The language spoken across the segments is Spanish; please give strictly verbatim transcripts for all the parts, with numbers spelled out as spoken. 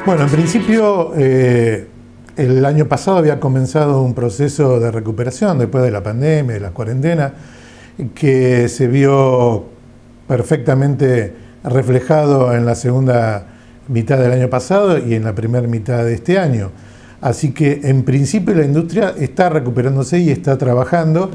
Bueno, en principio eh, el año pasado había comenzado un proceso de recuperación después de la pandemia, de la cuarentena, que se vio perfectamente reflejado en la segunda mitad del año pasado y en la primera mitad de este año. Así que en principio la industria está recuperándose y está trabajando,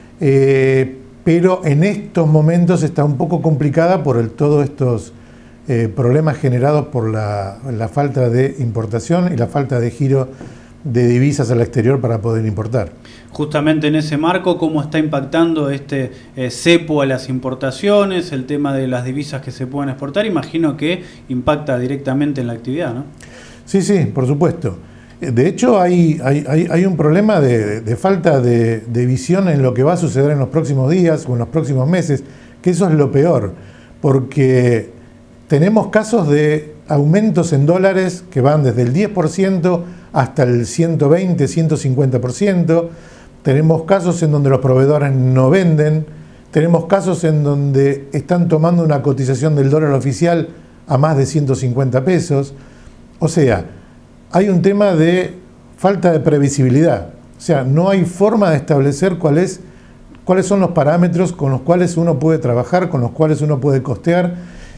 eh, pero en estos momentos está un poco complicada por el, todos estos eh, problemas generados por la, la falta de importación y la falta de giro de divisas al exterior para poder importar. Justamente en ese marco, ¿cómo está impactando este eh, cepo a las importaciones, el tema de las divisas que se pueden exportar? Imagino que impacta directamente en la actividad, ¿no? Sí, sí, por supuesto. De hecho, hay, hay, hay un problema de, de falta de, de visión en lo que va a suceder en los próximos días o en los próximos meses, que eso es lo peor, porque tenemos casos de aumentos en dólares que van desde el diez por ciento hasta el ciento veinte, ciento cincuenta por ciento. Tenemos casos en donde los proveedores no venden. Tenemos casos en donde están tomando una cotización del dólar oficial a más de ciento cincuenta pesos. O sea, hay un tema de falta de previsibilidad. O sea, no hay forma de establecer cuál es, cuáles son los parámetros con los cuales uno puede trabajar, con los cuales uno puede costear,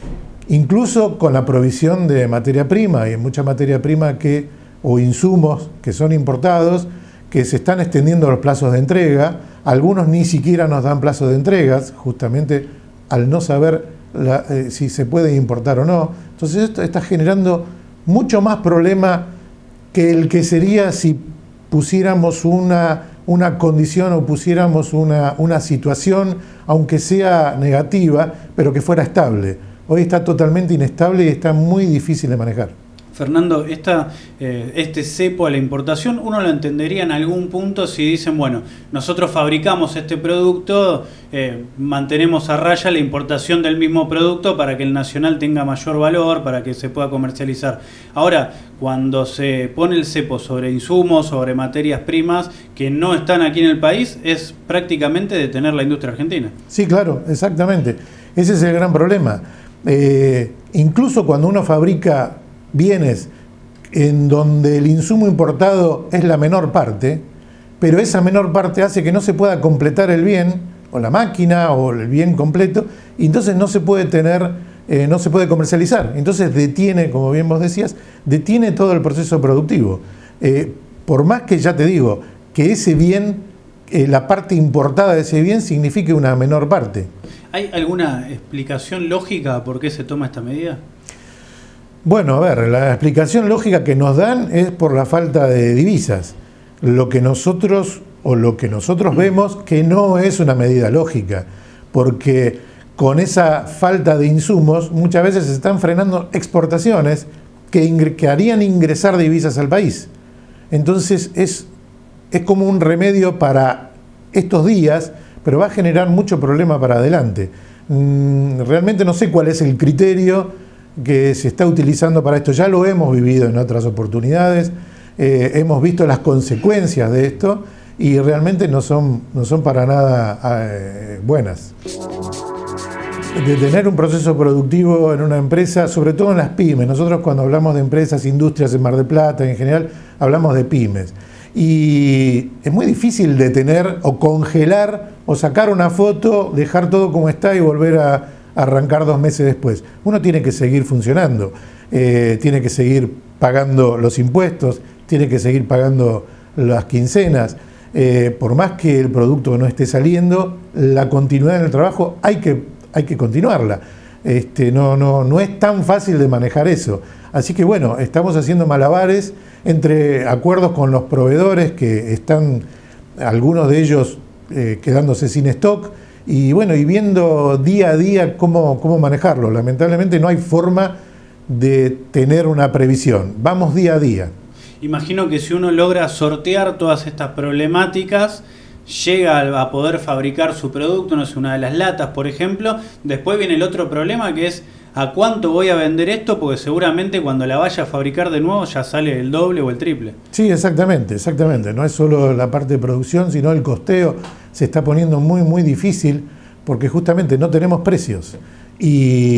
incluso con la provisión de materia prima. Hay mucha materia prima que, o insumos que son importados, que se están extendiendo los plazos de entrega. Algunos ni siquiera nos dan plazos de entregas, justamente al no saber la, eh, si se puede importar o no. Entonces esto está generando mucho más problema que el que sería si pusiéramos una, una condición o pusiéramos una, una situación, aunque sea negativa, pero que fuera estable. Hoy está totalmente inestable y está muy difícil de manejar. Fernando, esta, eh, este cepo a la importación, uno lo entendería en algún punto si dicen, bueno, nosotros fabricamos este producto, eh, mantenemos a raya la importación del mismo producto para que el nacional tenga mayor valor, para que se pueda comercializar. Ahora, cuando se pone el cepo sobre insumos, sobre materias primas que no están aquí en el país, es prácticamente detener la industria argentina. Sí, claro, exactamente. Ese es el gran problema. Eh, incluso cuando uno fabrica bienes en donde el insumo importado es la menor parte, pero esa menor parte hace que no se pueda completar el bien, o la máquina, o el bien completo, y entonces no se puede tener, eh, no se puede comercializar. Entonces detiene, como bien vos decías, detiene todo el proceso productivo. Eh, por más que, ya te digo, que ese bien, eh, la parte importada de ese bien signifique una menor parte. ¿Hay alguna explicación lógica por qué se toma esta medida? Bueno, a ver, la explicación lógica que nos dan es por la falta de divisas. Lo que nosotros, o lo que nosotros vemos, que no es una medida lógica, porque con esa falta de insumos muchas veces se están frenando exportaciones que, que harían ingresar divisas al país. Entonces es, es como un remedio para estos días, pero va a generar mucho problema para adelante. Realmente no sé cuál es el criterio que se está utilizando para esto. Ya lo hemos vivido en otras oportunidades, eh, hemos visto las consecuencias de esto y realmente no son, no son para nada eh, buenas. De tener un proceso productivo en una empresa, sobre todo en las pymes. Nosotros cuando hablamos de empresas, industrias en Mar del Plata en general, hablamos de pymes. Y es muy difícil detener o congelar o sacar una foto, dejar todo como está y volver a arrancar dos meses después. Uno tiene que seguir funcionando, eh, tiene que seguir pagando los impuestos, tiene que seguir pagando las quincenas. Eh, por más que el producto no esté saliendo, la continuidad en el trabajo hay que, hay que continuarla. Este, no, no, no es tan fácil de manejar eso. Así que bueno, estamos haciendo malabares entre acuerdos con los proveedores que están, algunos de ellos eh, quedándose sin stock, y bueno, y viendo día a día cómo, cómo manejarlo. Lamentablemente no hay forma de tener una previsión. Vamos día a día. Imagino que si uno logra sortear todas estas problemáticas, llega a poder fabricar su producto, no sé, una de las latas, por ejemplo. Después viene el otro problema, que es ¿a cuánto voy a vender esto? Porque seguramente cuando la vaya a fabricar de nuevo ya sale el doble o el triple. Sí, exactamente, exactamente. No es solo la parte de producción, sino el costeo. Se está poniendo muy, muy difícil porque justamente no tenemos precios. Y,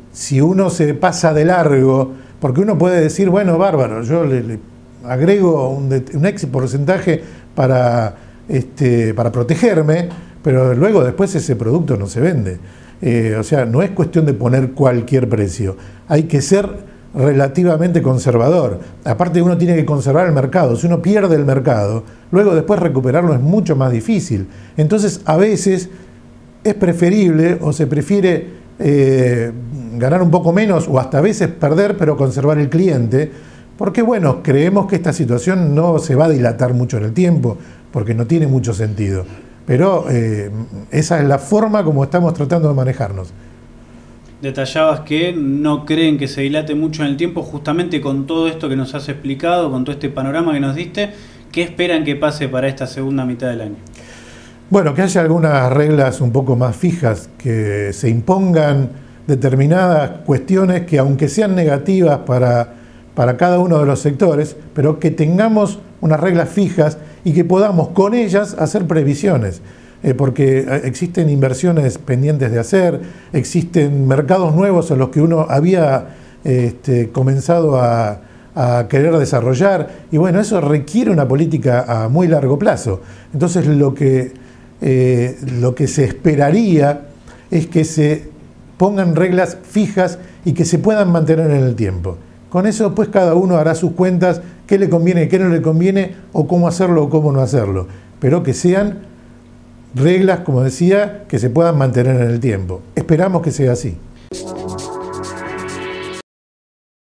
si uno se pasa de largo, porque uno puede decir, bueno, bárbaro, yo le, le agrego un, un X porcentaje para, este, para protegerme, pero luego después ese producto no se vende. Eh, o sea, no es cuestión de poner cualquier precio, hay que ser relativamente conservador. Aparte, uno tiene que conservar el mercado. Si uno pierde el mercado, luego después recuperarlo es mucho más difícil. Entonces, a veces es preferible o se prefiere eh, ganar un poco menos o hasta a veces perder, pero conservar el cliente, porque bueno, creemos que esta situación no se va a dilatar mucho en el tiempo, porque no tiene mucho sentido. Pero eh, esa es la forma como estamos tratando de manejarnos. Detallabas que no creen que se dilate mucho en el tiempo, justamente con todo esto que nos has explicado, con todo este panorama que nos diste. ¿Qué esperan que pase para esta segunda mitad del año? Bueno, que haya algunas reglas un poco más fijas, que se impongan determinadas cuestiones que, aunque sean negativas para, para cada uno de los sectores, pero que tengamos unas reglas fijas y que podamos con ellas hacer previsiones. Eh, porque existen inversiones pendientes de hacer, existen mercados nuevos en los que uno había este, comenzado a, a querer desarrollar, y bueno, eso requiere una política a muy largo plazo. Entonces lo que, eh, lo que se esperaría es que se pongan reglas fijas y que se puedan mantener en el tiempo. Con eso pues cada uno hará sus cuentas, qué le conviene, qué no le conviene, o cómo hacerlo o cómo no hacerlo, pero que sean reglas, como decía, que se puedan mantener en el tiempo. Esperamos que sea así.